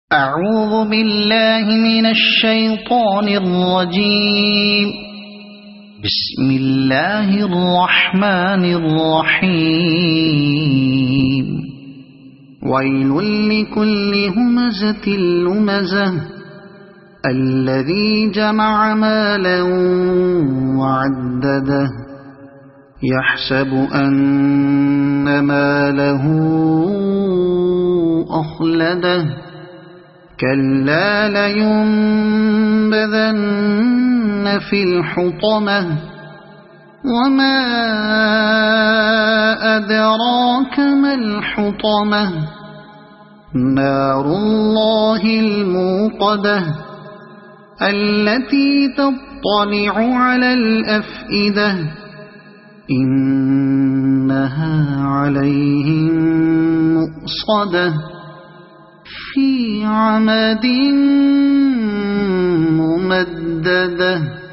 أعوذ بالله من الشيطان الرجيم. بسم الله الرحمن الرحيم. ويل لكل همزة لمزة الذي جمع مالا وعدده يحسب أن ماله أخلده كلا لينبذن في الحطمة وما أدراك ما الحطمة نار الله الموقدة التي تطلع على الأفئدة إنها عليهم مؤصدة في عمد ممددة.